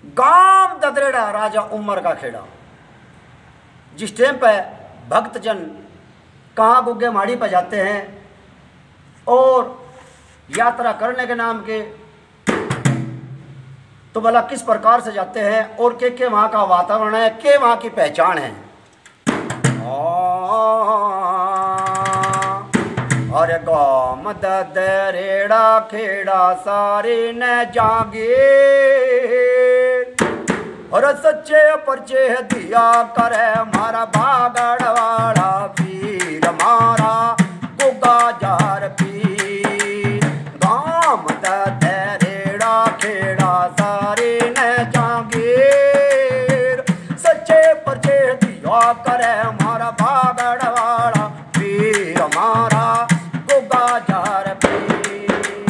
गांव ददरेड़ा राजा उमर का खेड़ा। जिस टाइम पे भक्तजन कहाँ गुग्गे माड़ी पर जाते हैं और यात्रा करने के नाम के, तो भला किस प्रकार से जाते हैं और के वहाँ का वातावरण है, के वहाँ की पहचान है। अरे गाम ददरेड़ा खेड़ा सारे न जागे, और सच्चे परचे दिया करे मारा बागड़वाड़ा पीर मारा गुग्गा जार पीर। गाम ददरेड़ा खेड़ा सारे न जागे, सच्चे परचे दिया करे मारा बागड़वाड़ा पीर मारा गुग्गा जार पीर।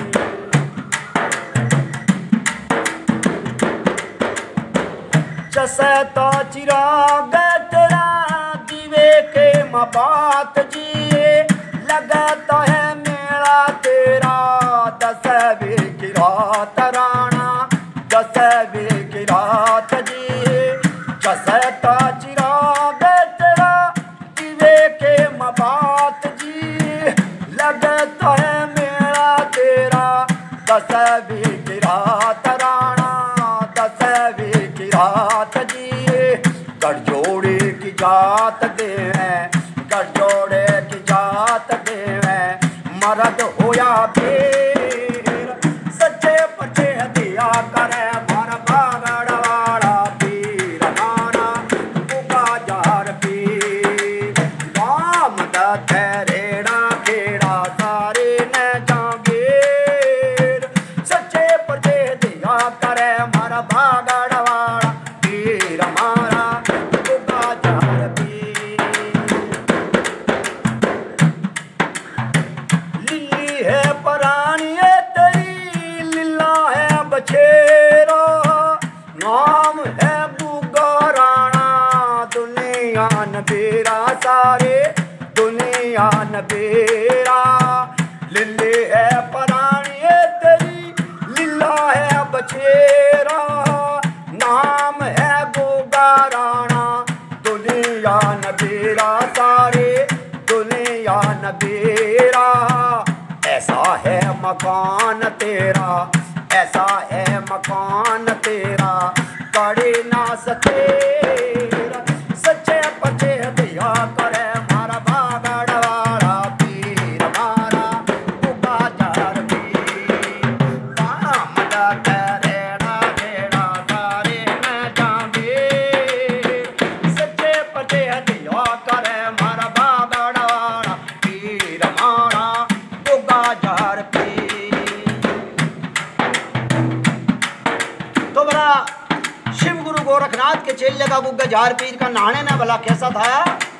जैसे तो चिराग तेरा दीवे के मबात जी, लगता है मेरा तेरा 10वीं की रात राणा 10वीं की रात जी। जैसे तो चिराग तेरा दीवे के मबात जी, लगता है मेरा तेरा 10वीं की रात राणा 10वीं की रात जी। गढ़जोड़े की जात दे हैं, गढ़जोड़े की जात दे हैं, मर्द होया पीर सच्चे पचे दिया करे मार बागड़वाड़ा पीर मारा गुग्गा जार पीर। गाम ददरेड़ा खेड़ा सारे न जागीर, सच्चे पचे दिया करे मार बागड़वाड़ा पीर मारा गुग्गा जार पीर। लिल्ली है परानी तेरी लीला है बछेरा, नाम है गुग्गा राणा दुनिया नबेरा सारे दुनिया नबेरा। लिल्ली है परानी तेरी लीला है बछेरा, नाम है गुग्गा राणा दुनिया नबेरा सारे दुनिया नबेरा। ऐसा है मकान तेरा, ऐसा है मकान तेरा, कड़े ना सतेरा सच्चे पचे दिया करे मारा बागड़वाड़ा पीर मारा गुग्गा जार पीर। गाम ददरेड़ा खेड़ा सारे न जागीर, सच्चे पचे दिया करे मारा बागड़वाड़ा पीर मारा गुग्गा जार पीर। तो बड़ा शिव गुरु गोरखनाथ के चेले का गुग्गा जार पीर का नहाने न भला कैसा था।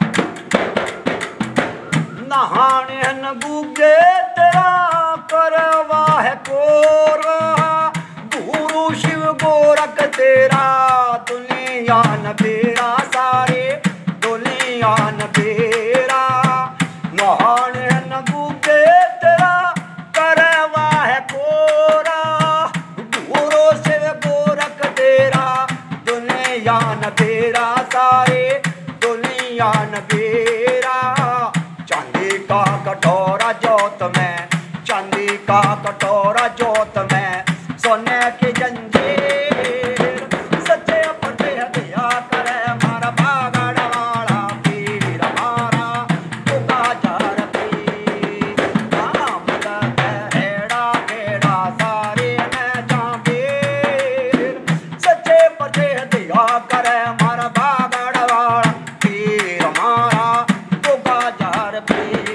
नहाने न गुग्गे तेरा करवा है कोरा, गुरु शिव गोरख तेरा दुनिया नबेरा सारे दुनिया नबेरा। नहाने न गुग्गे तेरा करवा है कोरा, गुरु शिव गोरख तेरा दुनिया नबेरा सारे दुनिया नबेरा। चांदी का कटोरा जोत में, चांदी का कटोरा जोत में, सोने की जंजीर सच्चे पचे दिया करे मारा बागड़वाड़ा पीर मारा गुग्गा जार पीर। गाम ददरेड़ा खेड़ा सारे न जागीर, सच्चे पचे दिया करे मारा बागड़वाड़ा पीर मारा गुग्गा जार पीर।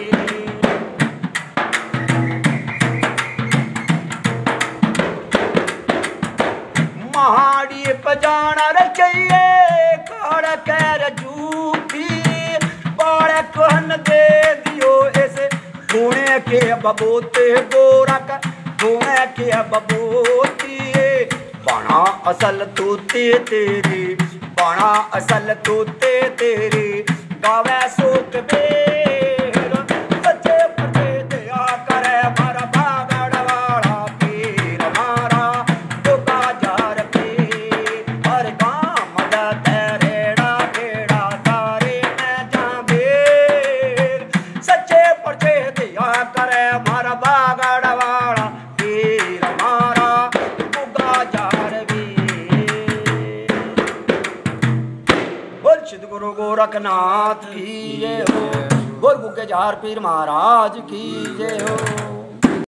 महाड़ी पजाना रचइए काड़ कैर जूठी, बाड़े कहन दे दियो ऐसे गुणे के बबूते गोरख गुणे के बबूती। बना असल तूते तेरी, बना असल तूते तेरी, गावे सूख बेर सच्चे पचे दिया करे मारा बागड़वाड़ा पीर मारा गुग्गा जार पीर। बोल सद्गुरु गोरखनाथ की जय हो। बोल गुग्गे जहार पीर महाराज की जय हो।